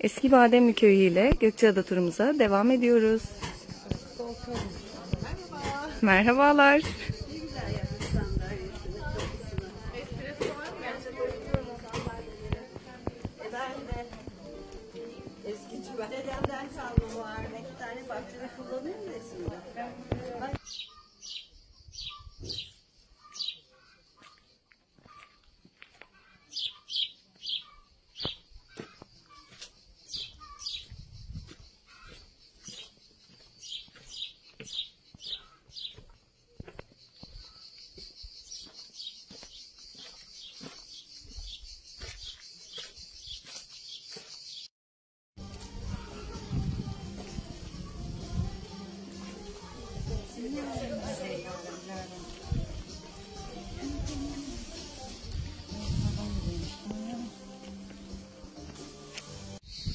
Eski Bademli Köyü ile Gökçeada turumuza devam ediyoruz. Merhabalar. Ne güzel yapmış sandalyesini, kapısını. Espresso var mı? Gerçekten bayılıyorum o sandalyelere. Ben de eskici ben. Dedemden kalma var. Bir tane bahçede kullanıyorum da şimdi.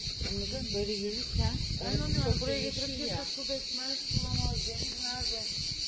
Böyle yürürken buraya getirip su dökmez, sulamaz. Nerede?